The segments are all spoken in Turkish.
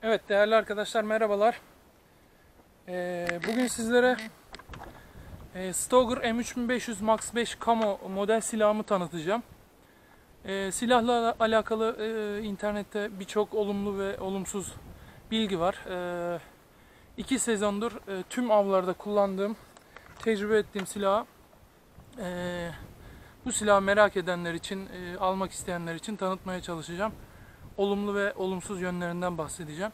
Evet değerli arkadaşlar merhabalar. Bugün sizlere Stoeger M3500 Max 5 Camo model silahımı tanıtacağım. Silahla alakalı internette birçok olumlu ve olumsuz bilgi var. 2 sezondur tüm avlarda kullandığım, tecrübe ettiğim silahı bu silahı merak edenler için, almak isteyenler için tanıtmaya çalışacağım. Olumlu ve olumsuz yönlerinden bahsedeceğim.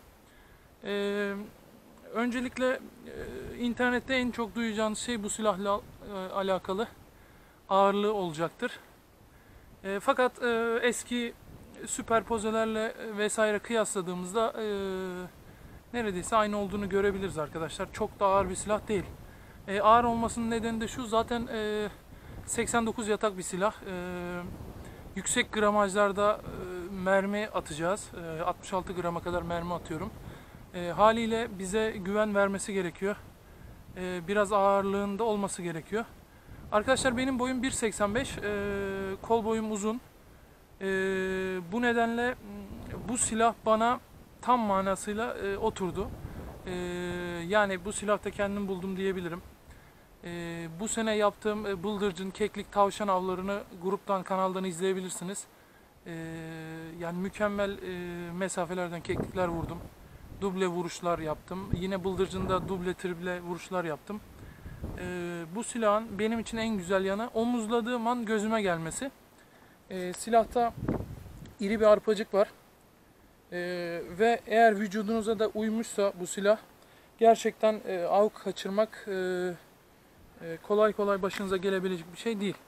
Öncelikle internette en çok duyacağınız şey bu silahla alakalı ağırlığı olacaktır. Fakat eski süperpozelerle vesaire kıyasladığımızda neredeyse aynı olduğunu görebiliriz arkadaşlar. Çok da ağır bir silah değil. Ağır olmasının nedeni de şu, zaten 89 yatak bir silah. Yüksek gramajlarda mermi atacağız. 66 grama kadar mermi atıyorum. Haliyle bize güven vermesi gerekiyor. Biraz ağırlığında olması gerekiyor. Arkadaşlar benim boyum 1.85, kol boyum uzun. Bu nedenle bu silah bana tam manasıyla oturdu. Yani bu silahta kendim buldum diyebilirim. Bu sene yaptığım bıldırcın, keklik, tavşan avlarını gruptan, kanaldan izleyebilirsiniz. Yani mükemmel mesafelerden keklikler vurdum. Duble vuruşlar yaptım. Yine bıldırcında duble, triple vuruşlar yaptım. Bu silahın benim için en güzel yanı omuzladığım an gözüme gelmesi. Silahta iri bir arpacık var. Ve eğer vücudunuza da uymuşsa bu silah gerçekten av kaçırmak kolay kolay başınıza gelebilecek bir şey değil.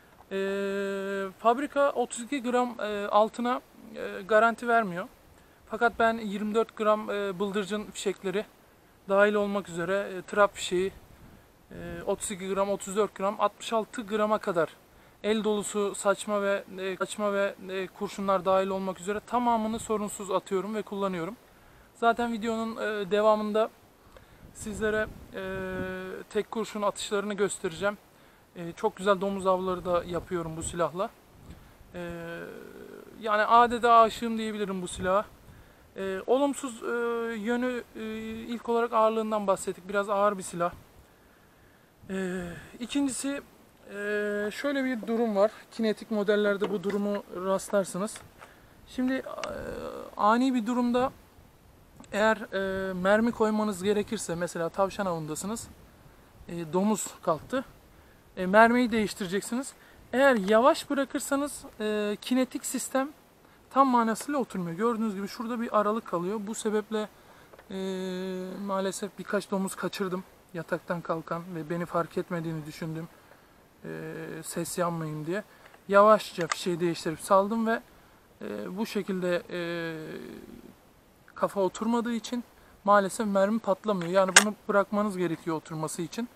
Fabrika 32 gram altına garanti vermiyor. Fakat ben 24 gram bıldırcın fişekleri dahil olmak üzere trap fişeği 32 gram, 34 gram, 66 grama kadar el dolusu saçma ve kurşunlar dahil olmak üzere tamamını sorunsuz atıyorum ve kullanıyorum. Zaten videonun devamında sizlere tek kurşun atışlarını göstereceğim. Çok güzel domuz avları da yapıyorum bu silahla. Yani adeta aşığım diyebilirim bu silaha. Olumsuz yönü ilk olarak ağırlığından bahsettik. Biraz ağır bir silah. İkincisi şöyle bir durum var. Kinetik modellerde bu durumu rastlarsınız. Şimdi ani bir durumda eğer mermi koymanız gerekirse, mesela tavşan avındasınız, domuz kalktı, mermiyi değiştireceksiniz. Eğer yavaş bırakırsanız kinetik sistem tam manasıyla oturmuyor. Gördüğünüz gibi şurada bir aralık kalıyor. Bu sebeple maalesef birkaç domuz kaçırdım yataktan kalkan ve beni fark etmediğini düşündüm. Ses yanmayayım diye. Yavaşça fişeği değiştirip saldım ve bu şekilde kafa oturmadığı için maalesef mermi patlamıyor. Yani bunu bırakmanız gerekiyor oturması için.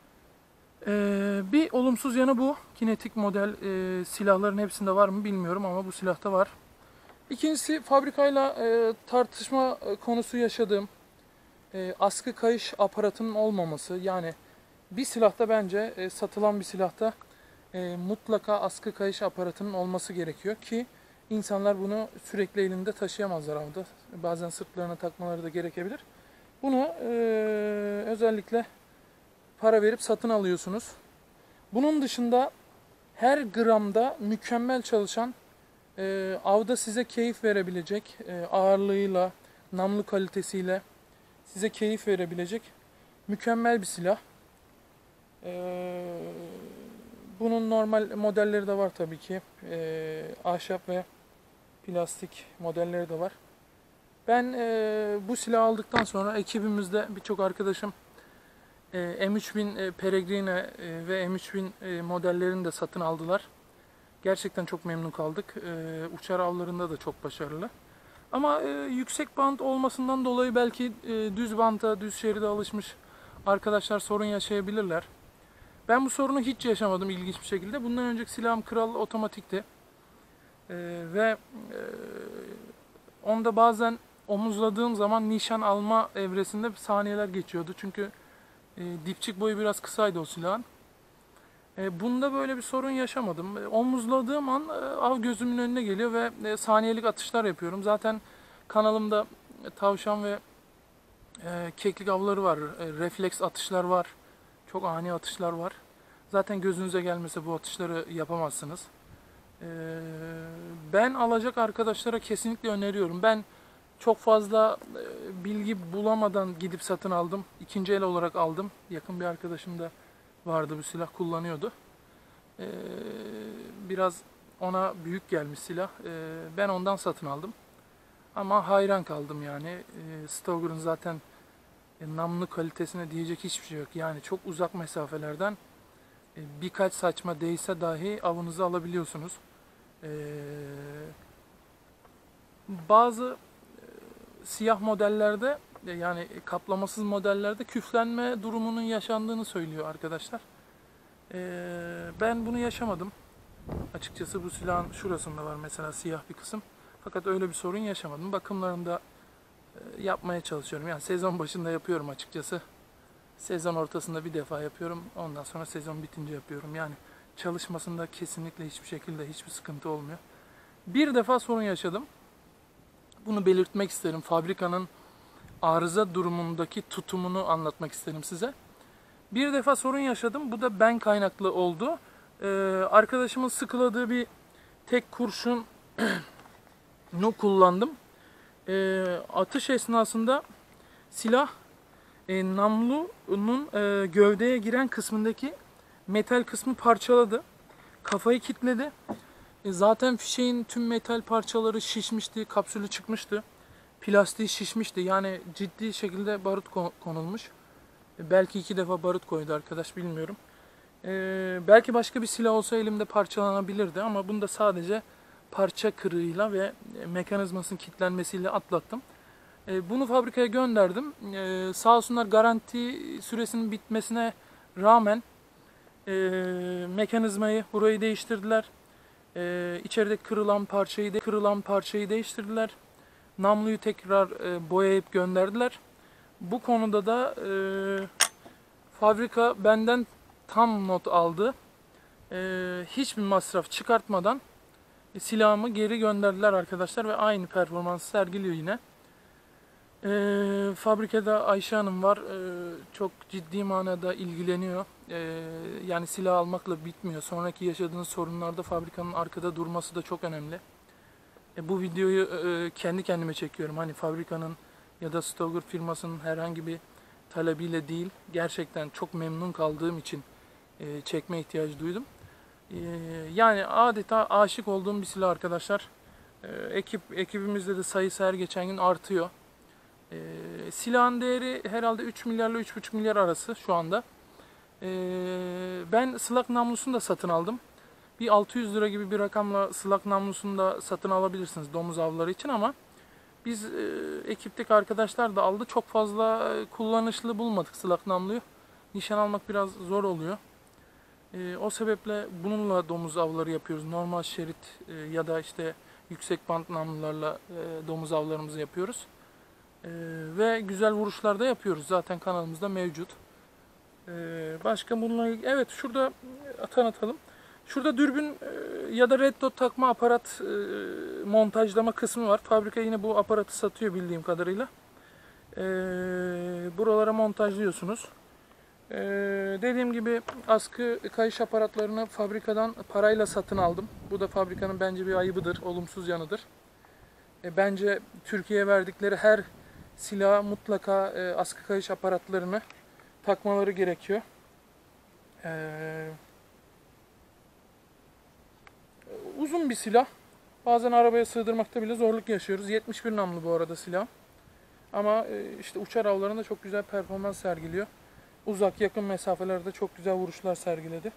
Bir olumsuz yanı bu. Kinetik model silahların hepsinde var mı bilmiyorum ama bu silahta var. İkincisi, fabrikayla tartışma konusu yaşadığım askı kayış aparatının olmaması. Yani bir silahta, bence satılan bir silahta mutlaka askı kayış aparatının olması gerekiyor ki insanlar bunu sürekli elinde taşıyamazlar avda. Bazen sırtlarına takmaları da gerekebilir. Bunu özellikle para verip satın alıyorsunuz. Bunun dışında her gramda mükemmel çalışan, avda size keyif verebilecek, ağırlığıyla, namlu kalitesiyle size keyif verebilecek mükemmel bir silah. Bunun normal modelleri de var tabii ki. Ahşap ve plastik modelleri de var. Ben bu silahı aldıktan sonra ekibimizde birçok arkadaşım M3000 Peregrine ve M3000 modellerini de satın aldılar. Gerçekten çok memnun kaldık. Uçar avlarında da çok başarılı. Ama yüksek bant olmasından dolayı belki düz banta, düz şeride alışmış arkadaşlar sorun yaşayabilirler. Ben bu sorunu hiç yaşamadım ilginç bir şekilde. Bundan önceki silahım Kral otomatikti. Ve onda bazen omuzladığım zaman nişan alma evresinde saniyeler geçiyordu. Çünkü dipçik boyu biraz kısaydı o silahın. Bunda böyle bir sorun yaşamadım. Omuzladığım an av gözümün önüne geliyor ve saniyelik atışlar yapıyorum. Zaten kanalımda tavşan ve keklik avları var. Refleks atışlar var. Çok ani atışlar var. Zaten gözünüze gelmese bu atışları yapamazsınız. Ben alacak arkadaşlara kesinlikle öneriyorum. Ben çok fazla bilgi bulamadan gidip satın aldım. İkinci el olarak aldım. Yakın bir arkadaşım da vardı, bu silah kullanıyordu. Biraz ona büyük gelmiş silah. Ben ondan satın aldım. Ama hayran kaldım yani. Stoeger'ın zaten namlu kalitesine diyecek hiçbir şey yok. Yani çok uzak mesafelerden birkaç saçma değse dahi avınızı alabiliyorsunuz. Bazı siyah modellerde yani kaplamasız modellerde küflenme durumunun yaşandığını söylüyor arkadaşlar. Ben bunu yaşamadım. Açıkçası bu silahın şurasında var mesela siyah bir kısım. Fakat öyle bir sorun yaşamadım. Bakımlarında yapmaya çalışıyorum. Yani sezon başında yapıyorum açıkçası. Sezon ortasında bir defa yapıyorum. Ondan sonra sezon bitince yapıyorum. Yani çalışmasında kesinlikle hiçbir şekilde hiçbir sıkıntı olmuyor. Bir defa sorun yaşadım. Bunu belirtmek isterim. Fabrikanın arıza durumundaki tutumunu anlatmak isterim size. Bir defa sorun yaşadım. Bu da ben kaynaklı oldu. Arkadaşımın sıkıladığı bir tek kurşunu kullandım. Atış esnasında silah namlunun gövdeye giren kısmındaki metal kısmı parçaladı. Kafayı kilitledi. Zaten fişeğin tüm metal parçaları şişmişti, kapsülü çıkmıştı. Plastiği şişmişti. Yani ciddi şekilde barut konulmuş. Belki 2 defa barut koydu arkadaş, bilmiyorum. Belki başka bir silah olsa elimde parçalanabilirdi ama bunda sadece parça kırığıyla ve mekanizmasının kilitlenmesiyle atlattım. Bunu fabrikaya gönderdim. Sağ olsunlar garanti süresinin bitmesine rağmen mekanizmayı, burayı değiştirdiler. İçeride kırılan parçayı değiştirdiler. Namluyu tekrar boyayıp gönderdiler. Bu konuda da fabrika benden tam not aldı. Hiçbir masraf çıkartmadan silahımı geri gönderdiler arkadaşlar ve aynı performansı sergiliyor yine. Fabrikada Ayşe Hanım var. Çok ciddi manada ilgileniyor. Yani silah almakla bitmiyor. Sonraki yaşadığınız sorunlarda fabrikanın arkada durması da çok önemli. Bu videoyu kendi kendime çekiyorum. Hani fabrikanın ya da Stoeger firmasının herhangi bir talebiyle değil. Gerçekten çok memnun kaldığım için çekme ihtiyacı duydum. Yani adeta aşık olduğum bir silah arkadaşlar. Ekibimizde de sayısı her geçen gün artıyor. Silahın değeri herhalde 3 milyarla 3,5 milyar arası şu anda. Ben slug namlusunu da satın aldım. Bir 600 lira gibi bir rakamla slug namlusunu da satın alabilirsiniz domuz avları için ama biz ekipteki arkadaşlar da aldı. Çok fazla kullanışlı bulmadık slug namluyu. Nişan almak biraz zor oluyor. O sebeple bununla domuz avları yapıyoruz. Normal şerit ya da işte yüksek bant namlularla domuz avlarımızı yapıyoruz. Ve güzel vuruşlar da yapıyoruz. Zaten kanalımızda mevcut. Başka bununla evet, şurada tanıtalım. Şurada dürbün ya da red dot takma aparat montajlama kısmı var. Fabrika yine bu aparatı satıyor bildiğim kadarıyla. Buralara montajlıyorsunuz. Dediğim gibi askı kayış aparatlarını fabrikadan parayla satın aldım. Bu da fabrikanın bence bir ayıbıdır, olumsuz yanıdır. Bence Türkiye'ye verdikleri her silaha mutlaka askı kayış aparatlarını takmaları gerekiyor. Uzun bir silah. Bazen arabaya sığdırmakta bile zorluk yaşıyoruz. 71 namlu bu arada silah. Ama işte uçar avlarında çok güzel performans sergiliyor. Uzak yakın mesafelerde çok güzel vuruşlar sergiledi.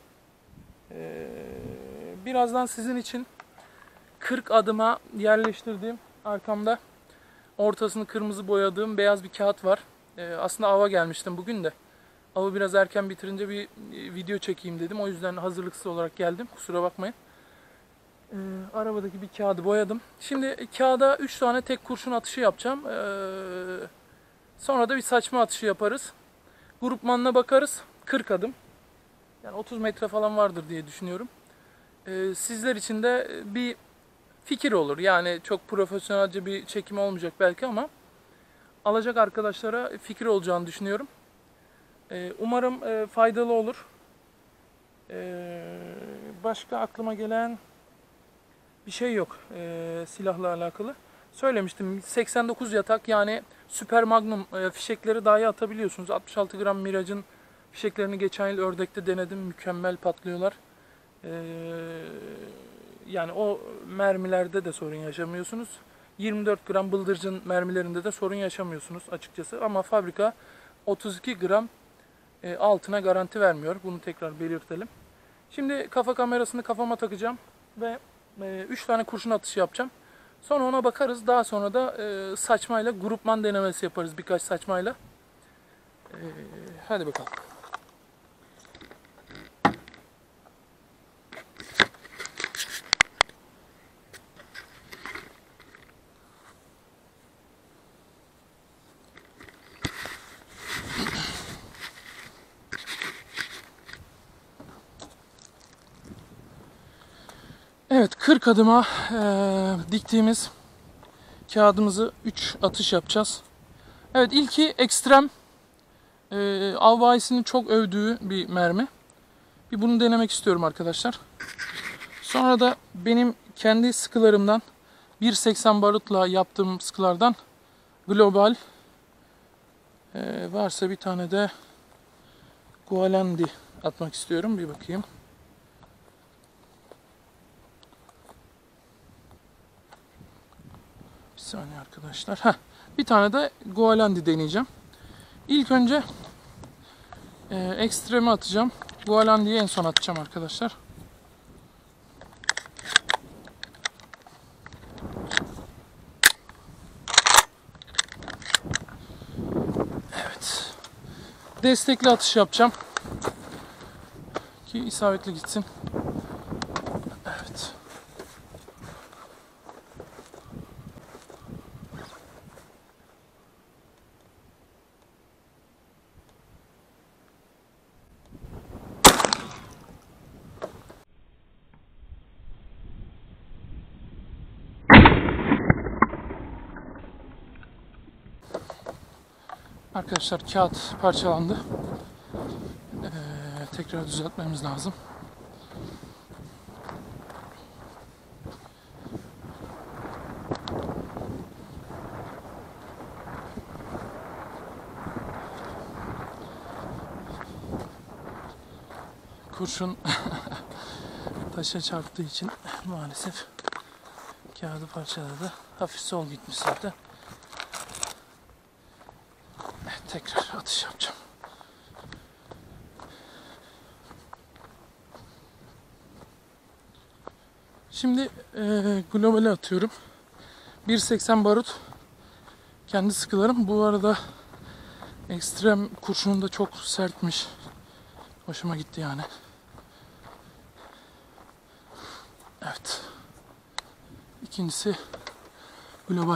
Birazdan sizin için 40 adıma yerleştirdiğim, arkamda ortasını kırmızı boyadığım beyaz bir kağıt var. Aslında ava gelmiştim bugün de. Avı biraz erken bitirince bir video çekeyim dedim. O yüzden hazırlıksız olarak geldim. Kusura bakmayın. Arabadaki bir kağıdı boyadım. Şimdi kağıda 3 tane tek kurşun atışı yapacağım. Sonra da bir saçma atışı yaparız. Grupmanına bakarız. 40 adım. Yani 30 metre falan vardır diye düşünüyorum. Sizler için de bir fikir olur. Yani çok profesyonelce bir çekim olmayacak belki ama alacak arkadaşlara fikir olacağını düşünüyorum. Umarım faydalı olur. Başka aklıma gelen bir şey yok silahla alakalı. Söylemiştim, 89 yatak, yani Super Magnum fişekleri dahi atabiliyorsunuz. 66 gram Mirage'ın fişeklerini geçen yıl ördekte denedim. Mükemmel patlıyorlar. Yani o mermilerde de sorun yaşamıyorsunuz. 24 gram bıldırcın mermilerinde de sorun yaşamıyorsunuz açıkçası. Ama fabrika 32 gram altına garanti vermiyor. Bunu tekrar belirtelim. Şimdi kafa kamerasını kafama takacağım ve 3 tane kurşun atışı yapacağım. Sonra ona bakarız. Daha sonra da saçmayla grupman denemesi yaparız, birkaç saçmayla. Hadi bakalım. Evet, 40 adıma diktiğimiz kağıdımızı 3 atış yapacağız. Evet, ilki ekstrem, av bayisinin çok övdüğü bir mermi. Bir bunu denemek istiyorum arkadaşlar. Sonra da benim kendi sıkılarımdan 1.80 barutla yaptığım sıkılardan Global, varsa bir tane de Gualandi atmak istiyorum. Bir bakayım. Bir saniye arkadaşlar. Bir tane de Gualandi deneyeceğim. İlk önce ekstremi atacağım. Gualandi'yi en son atacağım arkadaşlar. Evet. Destekli atış yapacağım ki isabetli gitsin. Evet. Arkadaşlar, kağıt parçalandı. Tekrar düzeltmemiz lazım. Kurşun taşa çarptığı için maalesef kağıdı parçaladı. Hafif sol gitmiş zaten. Tekrar atış yapacağım. Şimdi globale atıyorum. 1.80 barut. Kendi sıkılarım. Bu arada ekstrem kurşunun da çok sertmiş. Hoşuma gitti yani. Evet. İkincisi global.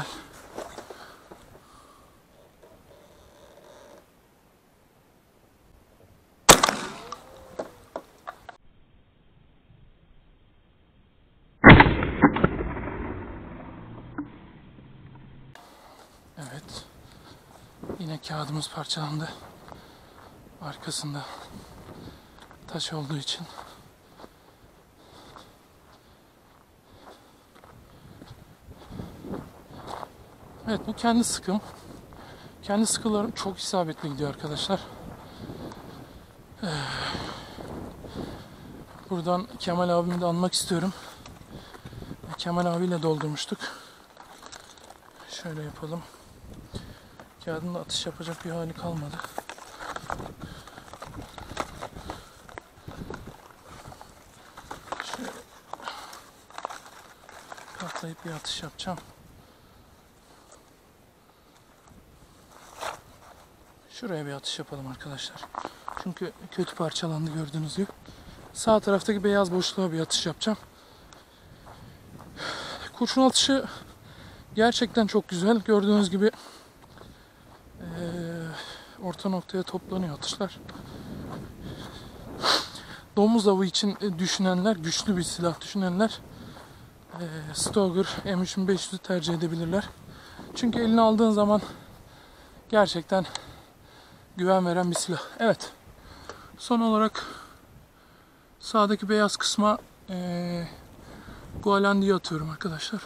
Evet. Yine kağıdımız parçalandı. Arkasında taş olduğu için. Evet, bu kendi sıkım. Kendi sıkılarım çok isabetli gidiyor arkadaşlar. Buradan Kemal abimi de anmak istiyorum. Kemal abiyle doldurmuştuk. Şöyle yapalım. Kağıdın da atış yapacak bir hali kalmadı. Şöyle katlayıp bir atış yapacağım. Şuraya bir atış yapalım arkadaşlar. Çünkü kötü parçalandı gördüğünüz gibi. Sağ taraftaki beyaz boşluğa bir atış yapacağım. Kurşun atışı gerçekten çok güzel. Gördüğünüz gibi orta noktaya toplanıyor atışlar. Domuz avı için düşünenler, güçlü bir silah düşünenler Stoeger M3500'ü tercih edebilirler. Çünkü eline aldığın zaman Gerçekten güven veren bir silah. Evet. Son olarak sağdaki beyaz kısma Gualandi'yi atıyorum arkadaşlar.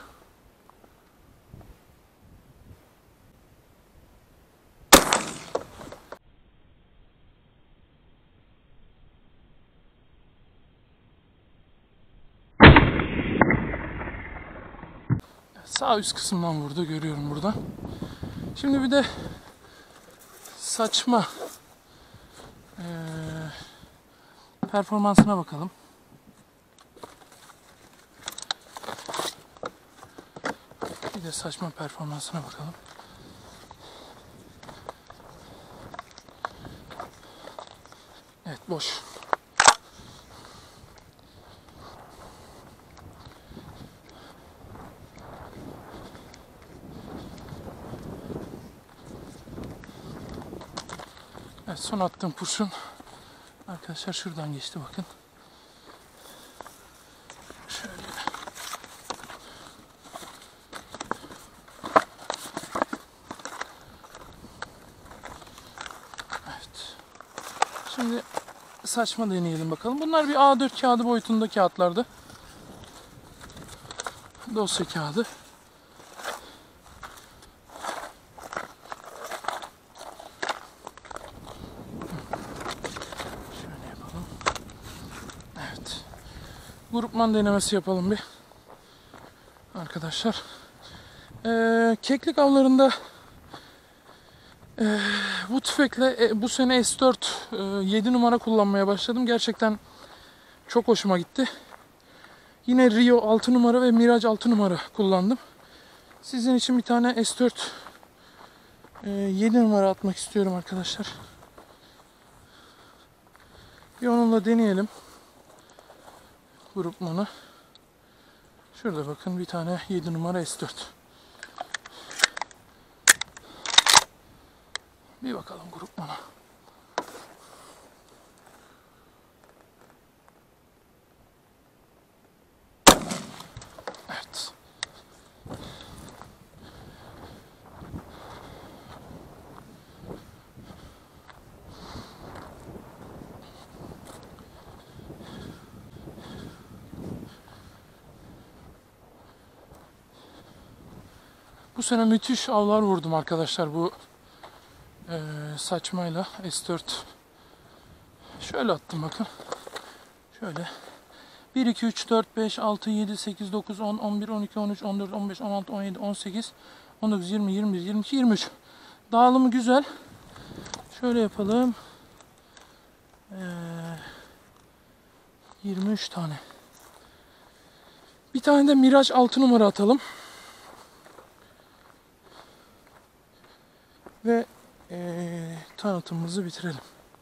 Sağ üst kısımdan vurdu, görüyorum buradan. Şimdi bir de saçma performansına bakalım. Bir de saçma performansına bakalım. Evet, boş. Evet, son attığım kurşun arkadaşlar şuradan geçti, bakın. Şöyle. Evet. Şimdi saçma deneyelim bakalım. Bunlar bir A4 kağıdı boyutunda kağıtlardı. Dosya kağıdı. Şöyle yapalım. Evet. Grupman denemesi yapalım bir. Arkadaşlar. Keklik avlarında bu tüfekle bu sene S4 7 numara kullanmaya başladım. Gerçekten çok hoşuma gitti. Yine Rio 6 numara ve Mirage 6 numara kullandım. Sizin için bir tane S4 7 numara atmak istiyorum arkadaşlar. Bir onunla deneyelim. Grupmanı. Şurada bakın, bir tane 7 numara S4. Bir bakalım grupmana. Evet. Bu sene müthiş avlar vurdum arkadaşlar bu saçmayla S4. Şöyle attım bakın. Şöyle. 1, 2, 3, 4, 5, 6, 7, 8, 9, 10, 11, 12, 13, 14, 15, 16, 17, 18, 19, 20, 21, 22, 23. Dağılımı güzel. Şöyle yapalım. 23 tane. Bir tane de Mirage 6 numara atalım. Ve tanıtımımızı bitirelim.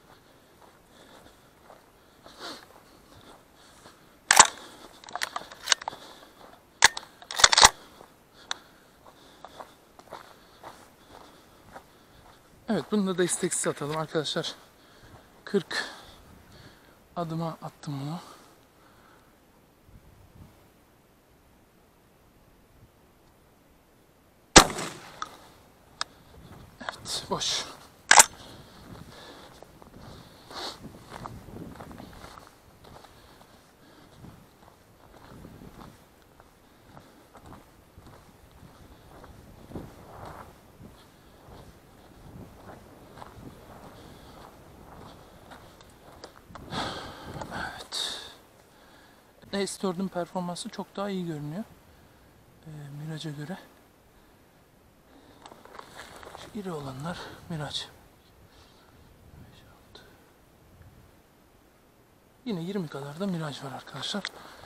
Evet, bunu da desteksiz atalım arkadaşlar. 40 adıma attım bunu. Evet, boş. S4'ün performansı çok daha iyi görünüyor Mirage'a göre. Şu iri olanlar Mirage. Yine 20 kadar da Mirage var arkadaşlar.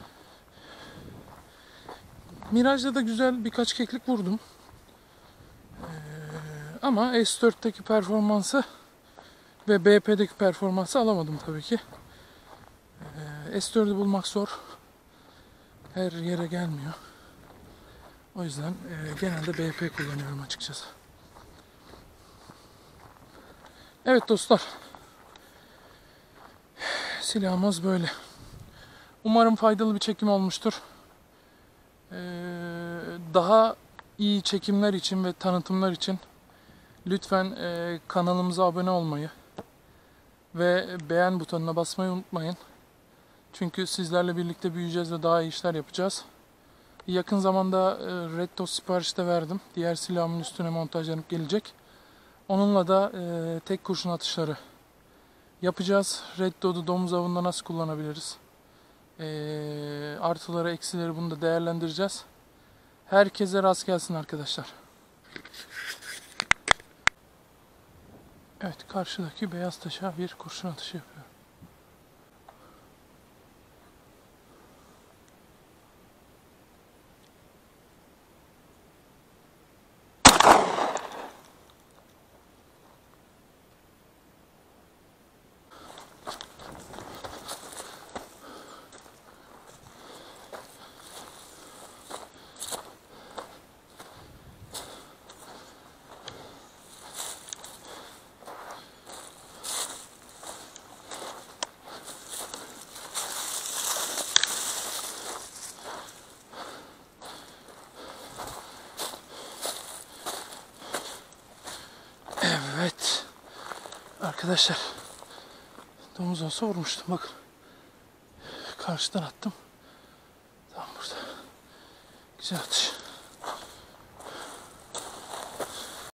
Mirage'da da güzel birkaç keklik vurdum. Ama S4'teki performansı ve BP'deki performansı alamadım tabii ki. S4'ü bulmak zor. Her yere gelmiyor. O yüzden genelde BP kullanıyorum açıkçası. Evet dostlar. Silahımız böyle. Umarım faydalı bir çekim olmuştur. Daha iyi çekimler için ve tanıtımlar için Lütfen kanalımıza abone olmayı ve beğen butonuna basmayı unutmayın. Çünkü sizlerle birlikte büyüyeceğiz ve daha iyi işler yapacağız. Yakın zamanda Red Dot siparişi de verdim. Diğer silahımın üstüne montajlanıp gelecek. Onunla da tek kurşun atışları yapacağız. Red Dot'u domuz avında nasıl kullanabiliriz? Artıları, eksileri bunu da değerlendireceğiz. Herkese rast gelsin arkadaşlar. Evet, karşıdaki beyaz taşa bir kurşun atışı yapıyor. Evet. Arkadaşlar, domuz olsa vurmuştum, bakın. Karşıdan attım. Tam burada. Güzel atış.